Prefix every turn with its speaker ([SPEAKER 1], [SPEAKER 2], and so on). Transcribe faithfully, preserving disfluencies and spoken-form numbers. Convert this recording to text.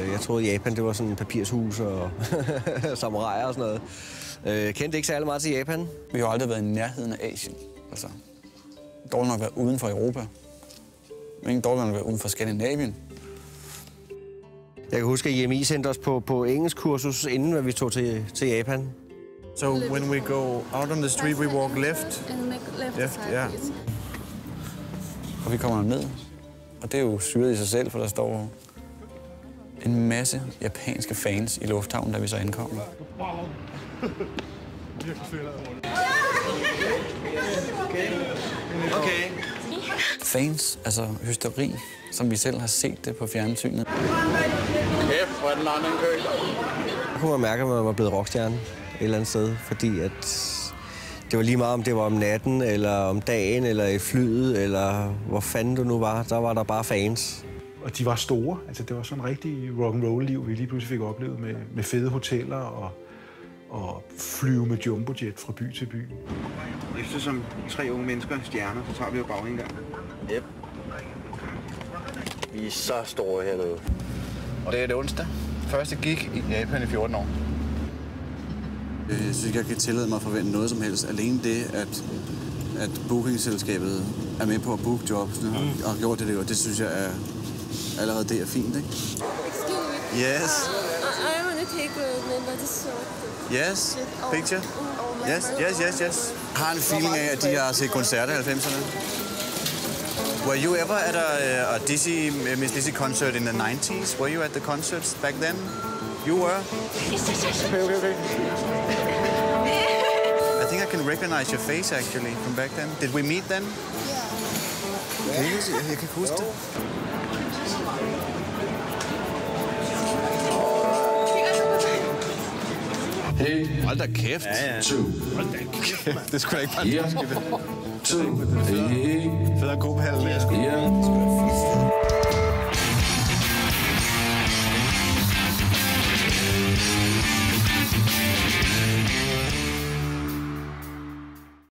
[SPEAKER 1] Jeg troede, Japan det var sådan papirshus og samuraier og sådan noget. Jeg kendte ikke særlig meget til Japan.
[SPEAKER 2] Vi har aldrig været i nærheden af Asien. Altså, dårligt nok være uden for Europa. Men ikke dårligt nok være uden for Skandinavien.
[SPEAKER 1] Jeg kan huske, at I M I sendte os på, på engelskkursus, inden vi tog til, til Japan.
[SPEAKER 3] So when we go out on the street, we walk left.
[SPEAKER 4] And make left,
[SPEAKER 3] Left,
[SPEAKER 4] side,
[SPEAKER 3] yeah.
[SPEAKER 4] please.
[SPEAKER 2] Og vi kommer ned. Og det er jo syret i sig selv, for der står en masse japanske fans i lufthavnen, da vi så ankommer.
[SPEAKER 1] Okay.
[SPEAKER 2] Fans, altså hysteri, som vi selv har set det på fjernsynet.
[SPEAKER 5] Kæft, hvor er den lange kø.
[SPEAKER 1] Jeg kunne mærke, at man var blevet rockstjerne et eller andet sted, fordi at det var lige meget, om det var om natten, eller om dagen, eller i flyet, eller hvor fanden du nu var. Der var der bare fans.
[SPEAKER 6] Og de var store. Altså, det var sådan en rigtig rock'n'roll-liv, vi lige pludselig fik oplevet med, med fede hoteller og, og flyve med jumbojet fra by til by.
[SPEAKER 7] Eftersom tre unge mennesker stjerner, så tager vi jo bare en gang.
[SPEAKER 5] Yep. Vi er så store hernede. Og det er det onsdag. Første gig i Japan i fjorten år.
[SPEAKER 8] Jeg synes ikke, jeg kan tillade mig at forvente noget som helst. Alene det, at, at bookingselskabet er med på at booke jobs mm. og har gjort det, og det synes jeg er allerede det er fint, ikke?
[SPEAKER 4] Excuse me.
[SPEAKER 8] Yes.
[SPEAKER 4] Uh, I want to take a number this short.
[SPEAKER 8] Yes. Picture. Yes, yes, yes, yes. Jeg har en feeling af, at de har set koncerter i halvfemserne. Were you ever at a, a Dizzy, Miss Lizzy concert in the nineties? Were you at the concerts back then? You were? Okay, okay, okay. I think I can recognize your face actually from back then. Did we meet then? Yeah. Kan I huske, jeg kan huske det.
[SPEAKER 5] Hey. Hold da kæft.
[SPEAKER 8] Ja, ja.
[SPEAKER 5] Two. Hold da kæft. Det skulle da ikke bare
[SPEAKER 8] yeah.
[SPEAKER 5] Two. Hey. Fed og god halv.
[SPEAKER 8] Ja.